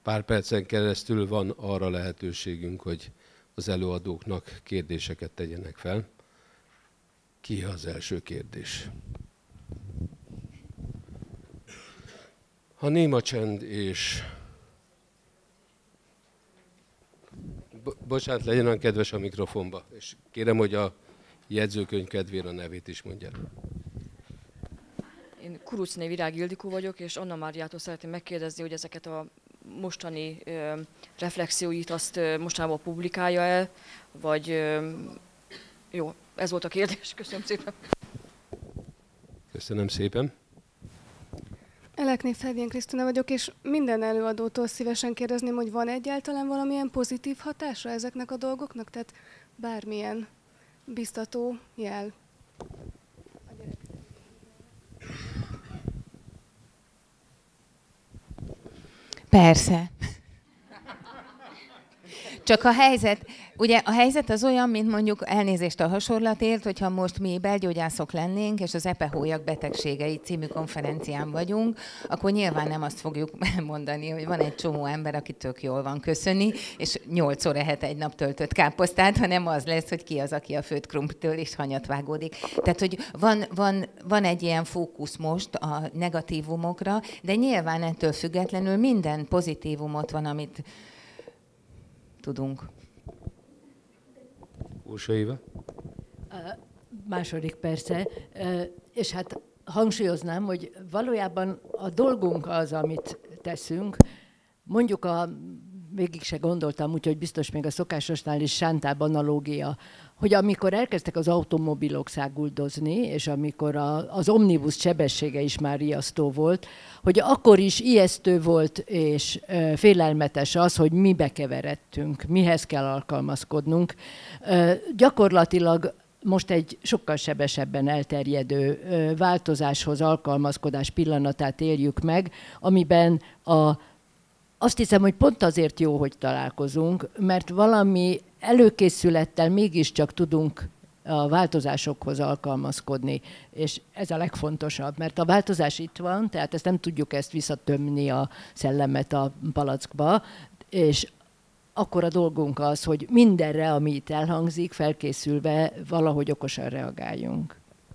pár percen keresztül van arra lehetőségünk, hogy az előadóknak kérdéseket tegyenek fel. Ki az első kérdés? Ha néma csend és... Bocsánat, legyen olyan kedves a mikrofonba, és kérem, hogy a jegyzőkönyv kedvére a nevét is mondják. Én Kuruczné Virág Ildikó vagyok, és Anna Máriától szeretném megkérdezni, hogy ezeket a mostani reflexióit azt mostanában publikálja-e, vagy jó, ez volt a kérdés. Köszönöm szépen. Köszönöm szépen. Elekné Felvén Krisztina vagyok, és minden előadótól szívesen kérdezném, hogy van egyáltalán valamilyen pozitív hatása ezeknek a dolgoknak? Tehát bármilyen biztató jel. Persze. Csak a helyzet az olyan, mint mondjuk elnézést a hasonlatért, hogyha most mi belgyógyászok lennénk, és az epehólyak betegségei című konferencián vagyunk, akkor nyilván nem azt fogjuk mondani, hogy van egy csomó ember, aki tök jól van, köszöni, és 8 ehet egy nap töltött káposztát, hanem az lesz, hogy ki az, aki a főtt krumplitől is hanyat vágódik. Tehát, hogy van egy ilyen fókusz most a negatívumokra, de nyilván ettől függetlenül minden pozitívumot van, amit tudunk. Ursa Éva? Második persze. És hát hangsúlyoznám, hogy valójában a dolgunk az, amit teszünk. Mondjuk végig se gondoltam, úgyhogy biztos még a szokásosnál is sántább analógia, hogy amikor elkezdtek az automobilok száguldozni, és amikor az omnibus sebessége is már riasztó volt, hogy akkor is ijesztő volt és félelmetes az, hogy mi bekeveredtünk, mihez kell alkalmazkodnunk. Gyakorlatilag most egy sokkal sebesebben elterjedő változáshoz alkalmazkodás pillanatát éljük meg, amiben azt hiszem, hogy pont azért jó, hogy találkozunk, mert valami előkészülettel mégiscsak tudunk a változásokhoz alkalmazkodni, és ez a legfontosabb, mert a változás itt van, tehát ezt nem tudjuk visszatömni a szellemet a palackba, és akkor a dolgunk az, hogy mindenre, ami itt elhangzik, felkészülve valahogy okosan reagáljunk.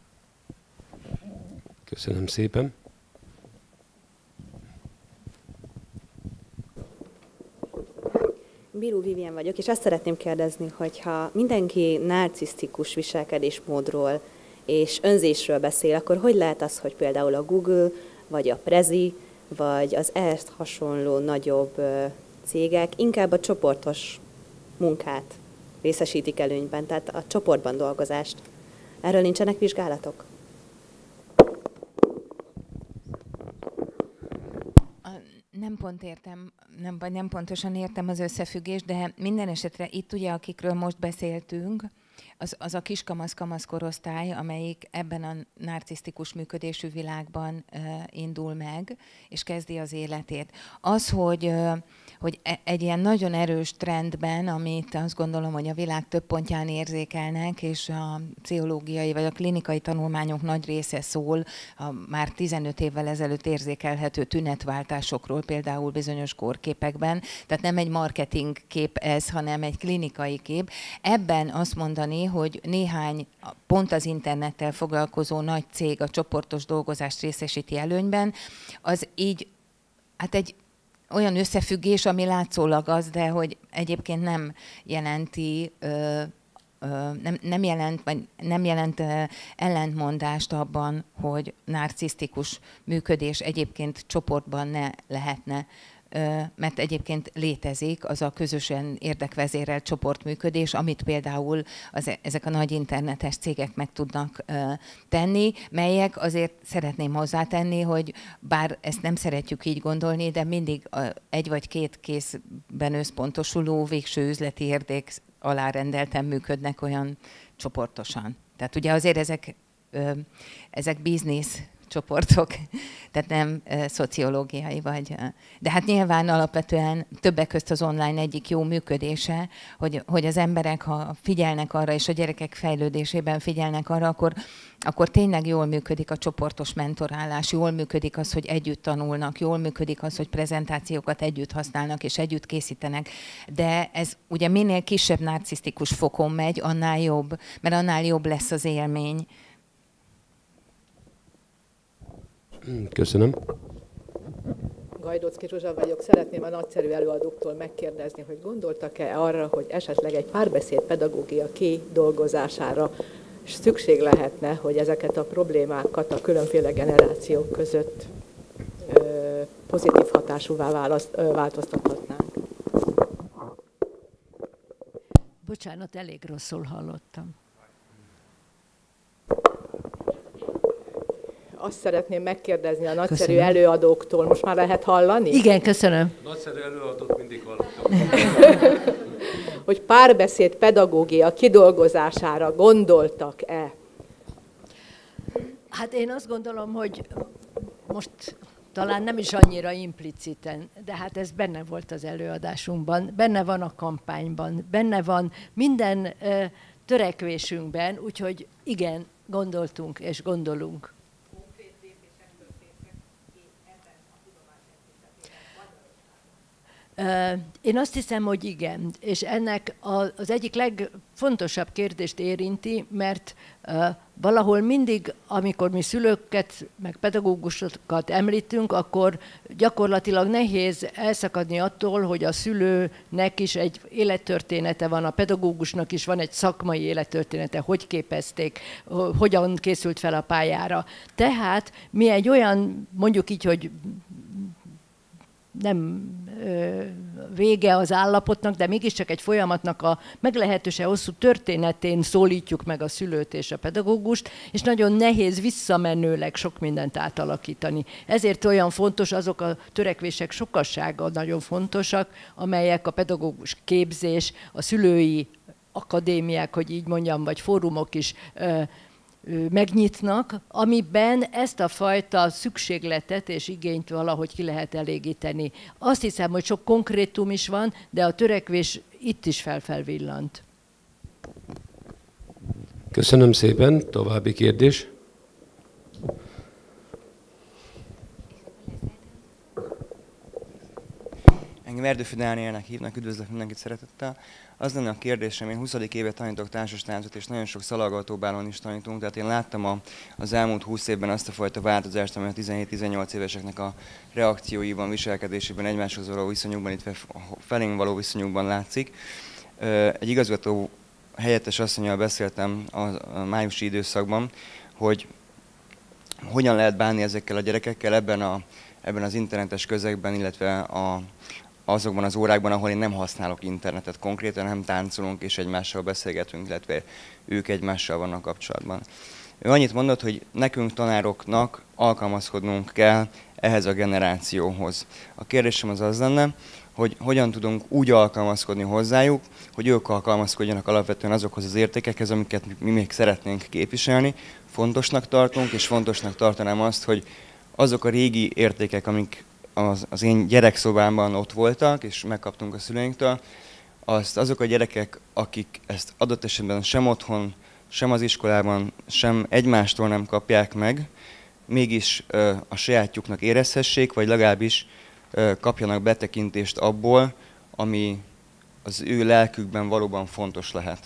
Köszönöm szépen. Bíró Vivien vagyok, és azt szeretném kérdezni, hogyha mindenki narcisztikus viselkedésmódról és önzésről beszél, akkor hogy lehet az, hogy például a Google, vagy a Prezi, vagy az ehhez hasonló nagyobb cégek inkább a csoportos munkát részesítik előnyben, tehát a csoportban dolgozást. Erről nincsenek vizsgálatok? Nem pontosan értem az összefüggést, de minden esetre itt ugye, akikről most beszéltünk, az a kiskamasz-kamasz korosztály, amelyik ebben a narcisztikus működésű világban indul meg, és kezdi az életét. Az, hogy egy ilyen nagyon erős trendben, amit azt gondolom, hogy a világ több pontján érzékelnek, és a pszichológiai vagy a klinikai tanulmányok nagy része szól a már 15 évvel ezelőtt érzékelhető tünetváltásokról, például bizonyos kórképekben. Tehát nem egy marketing kép ez, hanem egy klinikai kép. Ebben azt mondani, hogy néhány pont az internettel foglalkozó nagy cég a csoportos dolgozást részesíti előnyben, az így, hát egy olyan összefüggés, ami látszólag az, de hogy egyébként nem jelenti, nem jelent ellentmondást abban, hogy narcisztikus működés egyébként csoportban ne lehetne, mert egyébként létezik az a közösen érdekvezérelt csoportműködés, amit például ezek a nagy internetes cégek meg tudnak tenni, melyek azért szeretném hozzátenni, hogy bár ezt nem szeretjük így gondolni, de mindig egy vagy két kézben összpontosuló végső üzleti érdek alárendelten működnek olyan csoportosan. Tehát ugye azért ezek biznisz csoportok, tehát nem szociológiai vagy. De hát nyilván alapvetően többek közt az online egyik jó működése, hogy az emberek, ha figyelnek arra, és a gyerekek fejlődésében figyelnek arra, akkor tényleg jól működik a csoportos mentorálás, jól működik az, hogy együtt tanulnak, jól működik az, hogy prezentációkat együtt használnak és együtt készítenek. De ez ugye minél kisebb narcisztikus fokon megy, annál jobb, mert annál jobb lesz az élmény. Köszönöm. Gajdocki Zsuzsa vagyok. Szeretném a nagyszerű előadóktól megkérdezni, hogy gondoltak-e arra, hogy esetleg egy párbeszéd pedagógia kidolgozására szükség lehetne, hogy ezeket a problémákat a különféle generációk között pozitív hatásúvá változtathatnánk? Bocsánat, elég rosszul hallottam. Azt szeretném megkérdezni a nagyszerű előadóktól. Most már lehet hallani? Igen, köszönöm. Nagyszerű előadót mindig hallottam. Hogy párbeszéd pedagógia kidolgozására gondoltak-e? Hát én azt gondolom, hogy most talán nem is annyira impliciten, de hát ez benne volt az előadásunkban, benne van a kampányban, benne van minden törekvésünkben, úgyhogy igen, gondoltunk és gondolunk. Én azt hiszem, hogy igen, és ennek az egyik legfontosabb kérdést érinti, mert valahol mindig, amikor mi szülőket, meg pedagógusokat említünk, akkor gyakorlatilag nehéz elszakadni attól, hogy a szülőnek is egy élettörténete van, a pedagógusnak is van egy szakmai élettörténete, hogy képezték, hogyan készült fel a pályára. Tehát mi egy olyan, mondjuk így, hogy nem vége az állapotnak, de mégiscsak egy folyamatnak a meglehetősen hosszú történetén szólítjuk meg a szülőt és a pedagógust, és nagyon nehéz visszamenőleg sok mindent átalakítani. Ezért olyan fontos, azok a törekvések sokassága nagyon fontosak, amelyek a pedagógus képzés, a szülői akadémiák, hogy így mondjam, vagy fórumok is megnyitnak, amiben ezt a fajta szükségletet és igényt valahogy ki lehet elégíteni. Azt hiszem, hogy sok konkrétum is van, de a törekvés itt is felvillant. Köszönöm szépen. További kérdés? Engem Erdőfi Dánielnek hívnak, üdvözlök mindenkit szeretettel. Az lenne a kérdésem, én 20. éve tanítok társastáncot, és nagyon sok szalagautóbálon is tanítunk, tehát én láttam az elmúlt 20 évben azt a fajta változást, ami a 17-18 éveseknek a reakcióiban, viselkedésében, egymáshoz való viszonyukban, illetve felénk való viszonyukban látszik. Egy igazgató helyettes asszonnyal beszéltem a májusi időszakban, hogy hogyan lehet bánni ezekkel a gyerekekkel ebben az internetes közegben, illetve azokban az órákban, ahol én nem használok internetet konkrétan, hanem táncolunk és egymással beszélgetünk, illetve ők egymással vannak kapcsolatban. Ő annyit mondott, hogy nekünk tanároknak alkalmazkodnunk kell ehhez a generációhoz. A kérdésem az lenne, hogy hogyan tudunk úgy alkalmazkodni hozzájuk, hogy ők alkalmazkodjanak alapvetően azokhoz az értékekhez, amiket mi még szeretnénk képviselni. Fontosnak tartunk, és fontosnak tartanám azt, hogy azok a régi értékek, amik az én gyerekszobámban ott voltak, és megkaptunk a szüleinktől, azok a gyerekek, akik ezt adott esetben sem otthon, sem az iskolában, sem egymástól nem kapják meg, mégis a sajátjuknak érezhessék, vagy legalábbis kapjanak betekintést abból, ami az ő lelkükben valóban fontos lehet.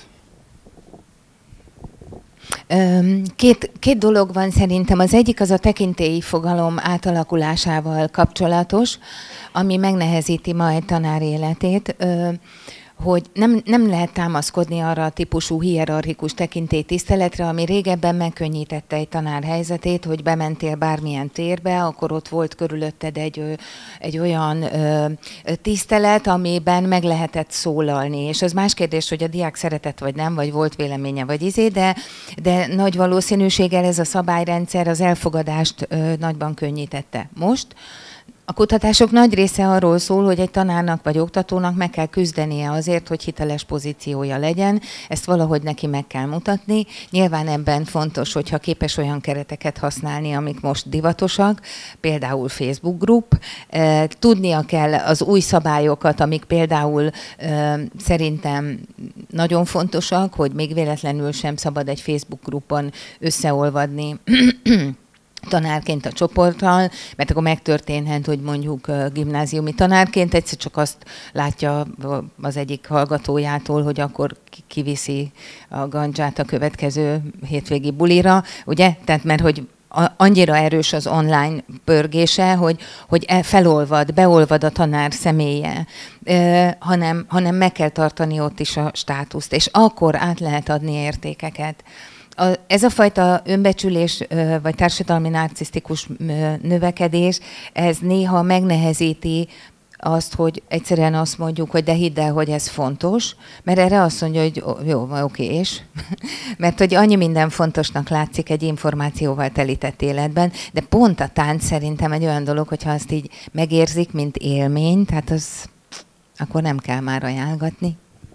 Két dolog van szerintem. Az egyik az a tekintélyi fogalom átalakulásával kapcsolatos, ami megnehezíti ma egy tanár életét, hogy nem lehet támaszkodni arra a típusú hierarchikus tekintélytiszteletre, ami régebben megkönnyítette egy tanár helyzetét, hogy bementél bármilyen térbe, akkor ott volt körülötted egy olyan tisztelet, amiben meg lehetett szólalni. És az más kérdés, hogy a diák szeretett vagy nem, vagy volt véleménye vagy de nagy valószínűséggel ez a szabályrendszer az elfogadást nagyban könnyítette. Most A kutatások nagy része arról szól, hogy egy tanárnak vagy oktatónak meg kell küzdenie azért, hogy hiteles pozíciója legyen, ezt valahogy neki meg kell mutatni. Nyilván ebben fontos, hogyha képes olyan kereteket használni, amik most divatosak, például Facebook Group. Tudnia kell az új szabályokat, amik például szerintem nagyon fontosak, hogy még véletlenül sem szabad egy Facebook Groupon összeolvadni tanárként a csoporttal, mert akkor megtörténhet, hogy mondjuk gimnáziumi tanárként egyszer csak azt látja az egyik hallgatójától, hogy akkor kiviszi a gandzsát a következő hétvégi bulira, ugye? Tehát mert hogy annyira erős az online pörgése, hogy beolvad a tanár személye, hanem meg kell tartani ott is a státuszt, és akkor át lehet adni értékeket. Ez a fajta önbecsülés, vagy társadalmi narcisztikus növekedés, ez néha megnehezíti azt, hogy egyszerűen azt mondjuk, hogy de hidd el, hogy ez fontos, mert erre azt mondja, hogy jó, oké, és? Mert hogy annyi minden fontosnak látszik egy információval telített életben, de pont a tánc szerintem egy olyan dolog, hogyha azt így megérzik, mint élmény, tehát az akkor nem kell már ajánlgatni.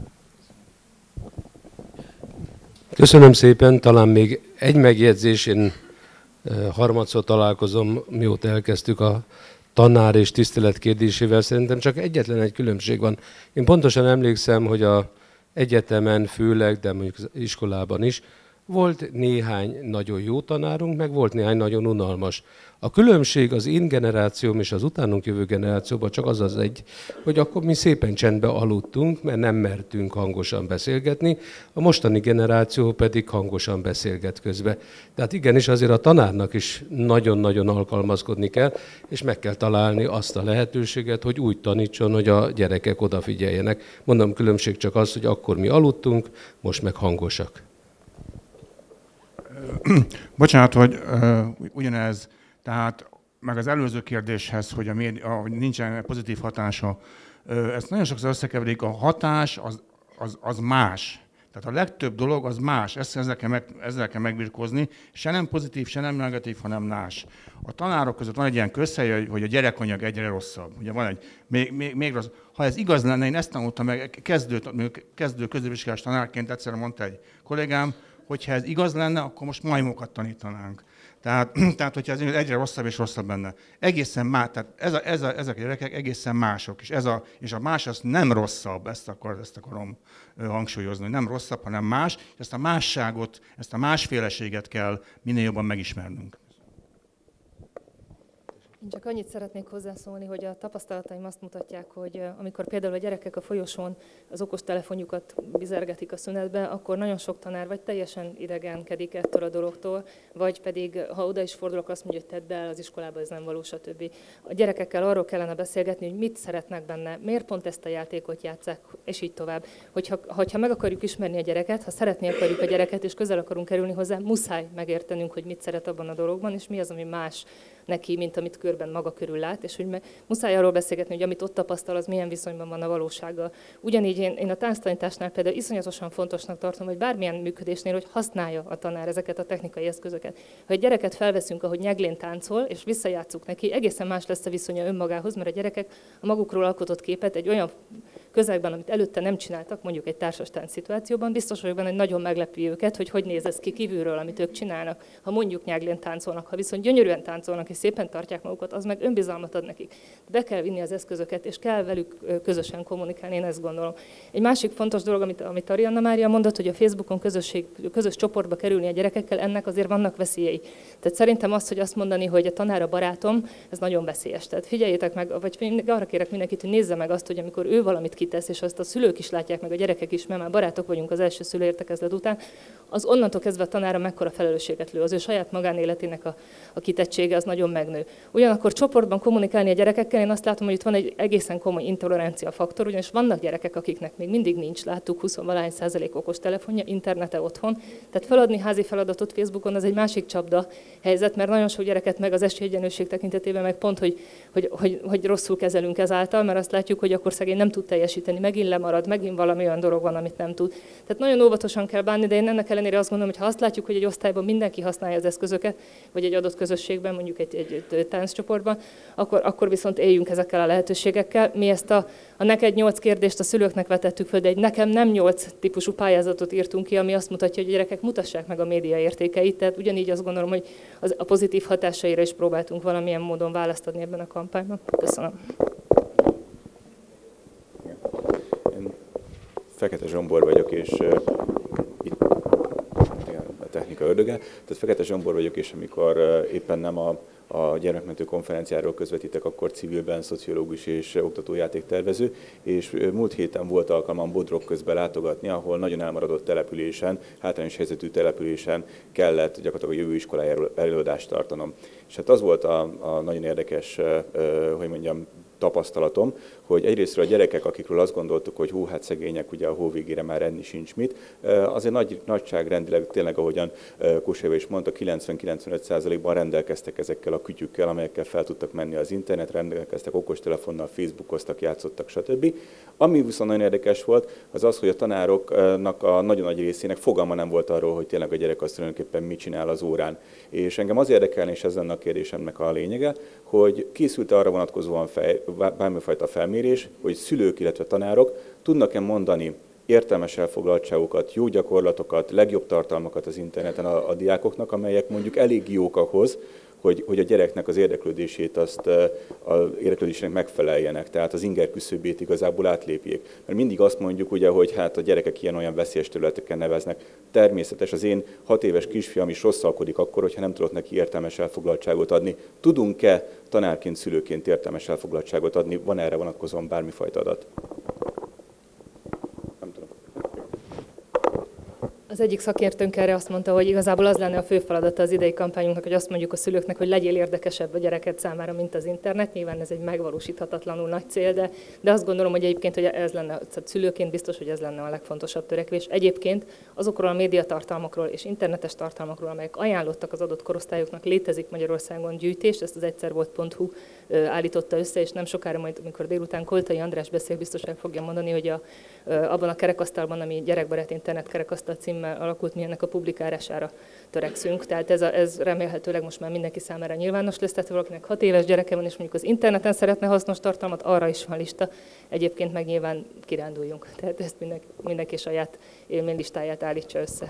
Köszönöm szépen, talán még egy megjegyzés, én harmadszor találkozom, mióta elkezdtük a tanár és tisztelet kérdésével, szerintem csak egyetlen egy különbség van. Én pontosan emlékszem, hogy az egyetemen főleg, de mondjuk az iskolában is, volt néhány nagyon jó tanárunk, meg volt néhány nagyon unalmas. A különbség az én generációm és az utánunk jövő generációban csak az egy, hogy akkor mi szépen csendbe aludtunk, mert nem mertünk hangosan beszélgetni, a mostani generáció pedig hangosan beszélget közben. Tehát igenis azért a tanárnak is nagyon-nagyon alkalmazkodni kell, és meg kell találni azt a lehetőséget, hogy úgy tanítson, hogy a gyerekek odafigyeljenek. Mondom, különbség csak az, hogy akkor mi aludtunk, most meg hangosak. Bocsánat, hogy ugyanez, tehát meg az előző kérdéshez, hogy hogy nincsen pozitív hatása, ezt nagyon sokszor összekeverik, a hatás az más. Tehát a legtöbb dolog az más, ezzel kell megbirkózni, se nem pozitív, se nem negatív, hanem más. A tanárok között van egy ilyen közhely, hogy a gyerekanyag egyre rosszabb. Ugye van egy még rossz. Ha ez igaz lenne, én ezt tanultam meg, kezdő középiskolás tanárként egyszer mondta egy kollégám, hogyha ez igaz lenne, akkor most majmokat tanítanánk. Tehát hogyha ez egyre rosszabb és rosszabb benne. Egészen más, tehát ezek a gyerekek egészen mások, és a más az nem rosszabb, ezt akarom hangsúlyozni, hogy nem rosszabb, hanem más, és ezt a másságot, ezt a másféleséget kell minél jobban megismernünk. Én csak annyit szeretnék hozzászólni, hogy a tapasztalataim azt mutatják, hogy amikor például a gyerekek a folyosón az okostelefonjukat bizergetik a szünetbe, akkor nagyon sok tanár vagy teljesen idegenkedik ettől a dologtól, vagy pedig, ha oda is fordulok, azt mondja, hogy tedd el, az iskolában ez nem való, stb. A gyerekekkel arról kellene beszélgetni, hogy mit szeretnek benne, miért pont ezt a játékot játsszák, és így tovább. Hogyha meg akarjuk ismerni a gyereket, ha szeretni akarjuk a gyereket, és közel akarunk kerülni hozzá, muszáj megértenünk, hogy mit szeret abban a dologban, és mi az, ami más neki, mint amit körben maga körül lát, és hogy muszáj arról beszélgetni, hogy amit ott tapasztal, az milyen viszonyban van a valósággal. Ugyanígy én a tánctanításnál például iszonyatosan fontosnak tartom, hogy bármilyen működésnél, hogy használja a tanár ezeket a technikai eszközöket. Ha egy gyereket felveszünk, ahogy nyeglén táncol, és visszajátszuk neki, egészen más lesz a viszonya önmagához, mert a gyerekek a magukról alkotott képet egy olyan közegben, amit előtte nem csináltak, mondjuk egy társas tánc szituációban, biztos vagyok benne, hogy nagyon meglepi őket, hogy néz ez ki kívülről, amit ők csinálnak. Ha mondjuk nyeglén táncolnak, ha viszont gyönyörűen táncolnak és szépen tartják magukat, az meg önbizalmat ad nekik. Be kell vinni az eszközöket, és kell velük közösen kommunikálni, én ezt gondolom. Egy másik fontos dolog, amit Arianna Mária mondott, hogy a Facebookon közös csoportba kerülni a gyerekekkel, ennek azért vannak veszélyei. Tehát szerintem azt, hogy azt mondani, hogy a tanár a barátom, ez nagyon veszélyes. Tehát figyeljétek meg, vagy arra kérek mindenkit, hogy nézze meg azt, hogy amikor ő valamit kitesz, és azt a szülők is látják, meg a gyerekek is, mert már barátok vagyunk az első szülőértekezlet után, az onnantól kezdve a tanára mekkora felelősséget lő. Az ő saját magánéletének a kitettsége az nagyon megnő. Ugyanakkor csoportban kommunikálni a gyerekekkel, én azt látom, hogy itt van egy egészen komoly intolerancia faktor, ugyanis vannak gyerekek, akiknek még mindig nincs, láttuk 20% okostelefonja, internete otthon. Tehát feladni házi feladatot Facebookon az egy másik csapda helyzet, mert nagyon sok gyereket meg az esélyegyenlőség tekintetében meg pont, hogy rosszul kezelünk ezáltal, mert azt látjuk, hogy akkor szegény nem tud teljesíteni teljesíteni, megint lemarad, megint valami olyan dolog van, amit nem tud. Tehát nagyon óvatosan kell bánni, de én ennek ellenére azt gondolom, hogy ha azt látjuk, hogy egy osztályban mindenki használja az eszközöket, vagy egy adott közösségben, mondjuk egy tánccsoportban, akkor viszont éljünk ezekkel a lehetőségekkel. Mi ezt a neked 8 kérdést a szülőknek vetettük föl, de egy nekem nem 8 típusú pályázatot írtunk ki, ami azt mutatja, hogy a gyerekek mutassák meg a média értékeit. Tehát ugyanígy azt gondolom, hogy a pozitív hatásaira is próbáltunk valamilyen módon választ adni ebben a kampányban. Köszönöm. Én Fekete Zsombor vagyok, és itt a technika ördöge. Tehát Fekete Zsombor vagyok, és amikor éppen nem a gyermekmentő konferenciáról közvetítek, akkor civilben szociológus és oktatójátéktervező, és múlt héten volt alkalmam Bodrog közben látogatni, ahol nagyon elmaradott településen, hátrányos helyzetű településen kellett gyakorlatilag a jövő iskolájáról előadást tartanom. És hát az volt a nagyon érdekes, hogy mondjam, tapasztalatom, hogy egyrésztről a gyerekek, akikről azt gondoltuk, hogy hú, hát szegények, ugye a hó végére már enni sincs mit, azért nagyságrendileg tényleg, ahogyan Kuséva is mondta, 90-95%-ban rendelkeztek ezekkel a kütyükkel, amelyekkel fel tudtak menni az internet, rendelkeztek okostelefonnal, Facebookoztak, játszottak, stb. Ami viszont nagyon érdekes volt, az az, hogy a tanároknak a nagyon nagy részének fogalma nem volt arról, hogy tényleg a gyerek az tulajdonképpen mit csinál az órán. És engem az érdekelne, és ez lenne a kérdésemnek a lényege, hogy készült arra vonatkozóan bármifajta felmérés, hogy szülők, illetve tanárok tudnak-e mondani értelmes elfoglaltságokat, jó gyakorlatokat, legjobb tartalmakat az interneten a diákoknak, amelyek mondjuk elég jók ahhoz, hogy a gyereknek az érdeklődését, az érdeklődésnek megfeleljenek, tehát az inger küszöbét igazából átlépjék. Mert mindig azt mondjuk, ugye, hogy hát a gyerekek ilyen-olyan veszélyes területeken neveznek. Természetes, az én 6 éves kisfiam is rosszalkodik akkor, hogyha nem tudok neki értelmes elfoglaltságot adni. Tudunk-e tanárként, szülőként értelmes elfoglaltságot adni? Van erre vonatkozóan bármifajta adat? Az egyik szakértőnk erre azt mondta, hogy igazából az lenne a fő feladata az idei kampányunknak, hogy azt mondjuk a szülőknek, hogy legyél érdekesebb a gyereket számára, mint az internet. Nyilván ez egy megvalósíthatatlanul nagy cél, de azt gondolom, hogy egyébként hogy ez lenne, tehát szülőként biztos, hogy ez lenne a legfontosabb törekvés. Egyébként azokról a médiatartalmakról és internetes tartalmakról, amelyek ajánlottak az adott korosztályoknak, létezik Magyarországon gyűjtés, ezt az egyszervolt.hu állította össze, és nem sokára majd, amikor délután Koltai András beszél, biztos el fogja mondani, hogy abban a kerekasztalban, ami gyerekbarát internet kerekasztal címmel alakult, mi ennek a publikálására törekszünk. Tehát ez remélhetőleg most már mindenki számára nyilvános lesz, tehát valakinek 6 éves gyereke van, és mondjuk az interneten szeretne hasznos tartalmat, arra is van lista. Egyébként meg nyilván kiránduljunk. Tehát ezt mindenki saját élménylistáját állítsa össze.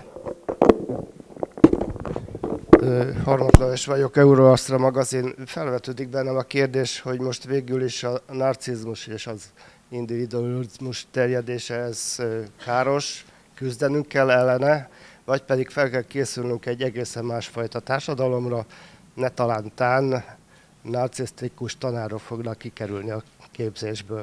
Harmot Leves vagyok, Euroastra magazin. Felvetődik bennem a kérdés, hogy most végül is a narcizmus és az individualizmus terjedése ez káros, küzdenünk kell ellene, vagy pedig fel kell készülnünk egy egészen másfajta társadalomra, ne talántán narcisztikus tanárok fognak kikerülni a képzésből.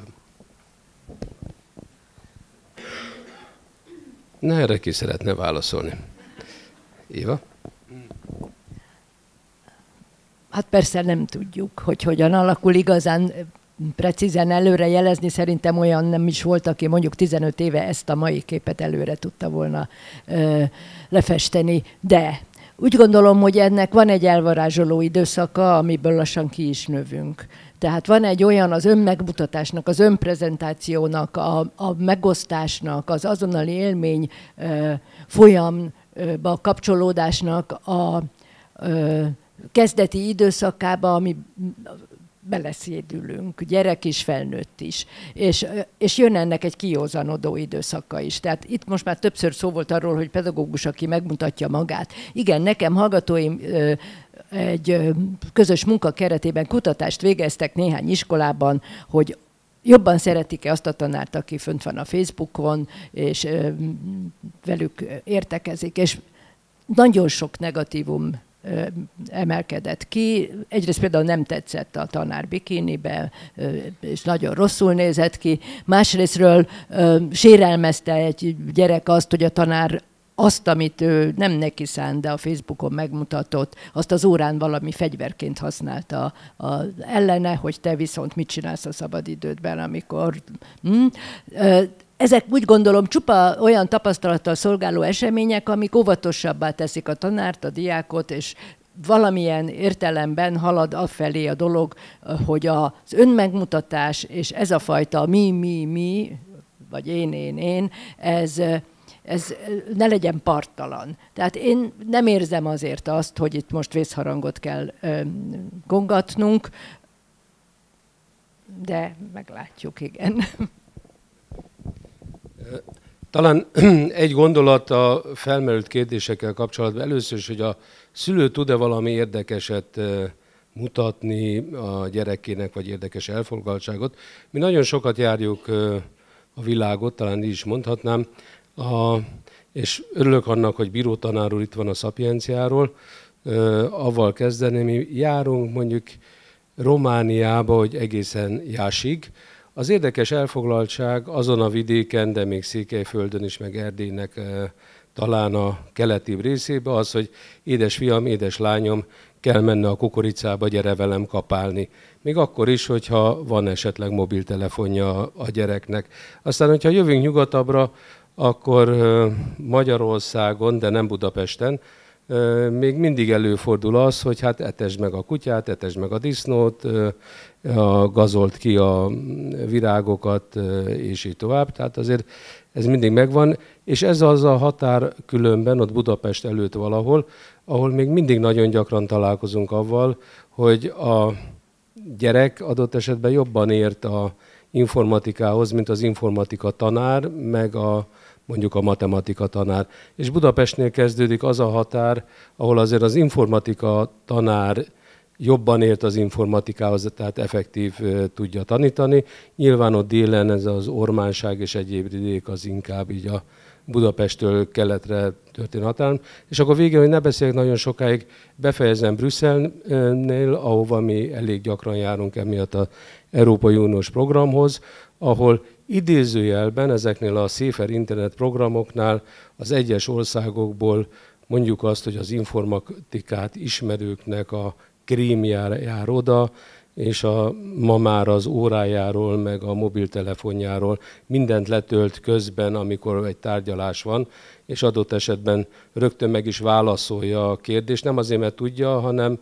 Na, erre ki szeretne válaszolni? Éva? Hát persze nem tudjuk, hogy hogyan alakul igazán. Precízen előre jelezni, szerintem olyan nem is volt, aki mondjuk 15 éve ezt a mai képet előre tudta volna lefesteni. De úgy gondolom, hogy ennek van egy elvarázsoló időszaka, amiből lassan ki is növünk. Tehát van egy olyan az önmegmutatásnak, az önprezentációnak, a megosztásnak, az azonnali élmény folyamba kapcsolódásnak a kezdeti időszakába, ami beleszédülünk, gyerek is, felnőtt is. És jön ennek egy kiózanodó időszaka is. Tehát itt most már többször szó volt arról, hogy pedagógus, aki megmutatja magát. Igen, nekem hallgatóim egy közös munka keretében kutatást végeztek néhány iskolában, hogy jobban szeretik-e azt a tanárt, aki fönt van a Facebookon, és velük értekezik. És nagyon sok negatívum emelkedett ki. Egyrészt például nem tetszett a tanár bikinibe, és nagyon rosszul nézett ki. Másrésztről sérelmezte egy gyerek azt, hogy a tanár azt, amit ő nem neki szánt, de a Facebookon megmutatott, azt az órán valami fegyverként használta ellene, hogy te viszont mit csinálsz a szabadidődben, amikor... Ezek úgy gondolom csupa olyan tapasztalattal szolgáló események, amik óvatosabbá teszik a tanárt, a diákot, és valamilyen értelemben halad afelé a dolog, hogy az önmegmutatás és ez a fajta mi vagy én, ez ne legyen parttalan. Tehát én nem érzem azért azt, hogy itt most vészharangot kell kongatnunk, de meglátjuk, igen. Talán egy gondolat a felmerült kérdésekkel kapcsolatban. Először is, hogy a szülő tud-e valami érdekeset mutatni a gyerekének, vagy érdekes elfoglaltságot. Mi nagyon sokat járjuk a világot, talán így is mondhatnám, és örülök annak, hogy Bíró tanár úr itt van a Szapienciáról. Avval kezdeném, mi járunk mondjuk Romániába, hogy egészen Jásig. Az érdekes elfoglaltság azon a vidéken, de még Székelyföldön is, meg Erdélynek talán a keletibb részébe az, hogy édes fiam, édes lányom, kell menne a kukoricába, gyere velem kapálni. Még akkor is, hogyha van esetleg mobiltelefonja a gyereknek. Aztán, hogyha jövünk nyugatabbra, akkor Magyarországon, de nem Budapesten, még mindig előfordul az, hogy hát etesd meg a kutyát, etesd meg a disznót, gazolt ki a virágokat, és így tovább. Tehát azért ez mindig megvan, és ez az a határ különben, ott Budapest előtt valahol, ahol még mindig nagyon gyakran találkozunk avval, hogy a gyerek adott esetben jobban ért a informatikához, mint az informatika tanár, meg mondjuk a matematika tanár. És Budapestnél kezdődik az a határ, ahol azért az informatika tanár jobban ért az informatikához, tehát effektív tudja tanítani. Nyilván ott délen ez az Ormánság és egyéb vidék az inkább így a Budapesttől keletre történő határon. És akkor végén, hogy ne beszéljek nagyon sokáig, befejezem Brüsszelnél, ahova mi elég gyakran járunk emiatt az Európai Uniós programhoz, ahol idézőjelben ezeknél a Safer Internet programoknál az egyes országokból mondjuk azt, hogy az informatikát ismerőknek a krémjára jár oda, és ma már az órájáról, meg a mobiltelefonjáról mindent letölt közben, amikor egy tárgyalás van, és adott esetben rögtön meg is válaszolja a kérdést. Nem azért, mert tudja, hanem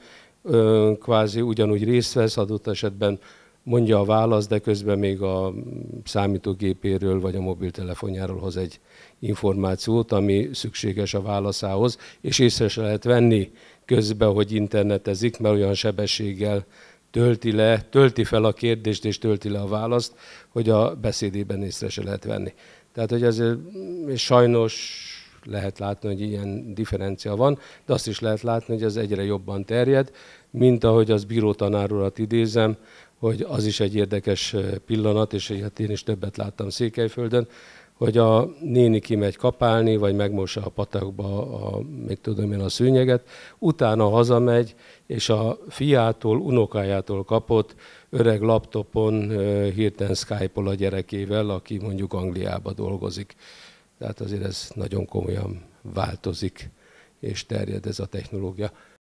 kvázi ugyanúgy részt vesz, adott esetben mondja a választ, de közben még a számítógépéről vagy a mobiltelefonjáról hoz egy információt, ami szükséges a válaszához, és észre se lehet venni közben, hogy internetezik, mert olyan sebességgel tölti fel a kérdést és tölti le a választ, hogy a beszédében észre se lehet venni. Tehát, hogy ezért sajnos lehet látni, hogy ilyen differencia van, de azt is lehet látni, hogy ez egyre jobban terjed, mint ahogy az Bíró tanár urat idézem, hogy az is egy érdekes pillanat, és hát én is többet láttam Székelyföldön, hogy a néni kimegy kapálni, vagy megmossa a patakba a szőnyeget, utána hazamegy, és a fiától, unokájától kapott öreg laptopon hirtelen Skype-ol a gyerekével, aki mondjuk Angliába dolgozik. Tehát azért ez nagyon komolyan változik, és terjed ez a technológia.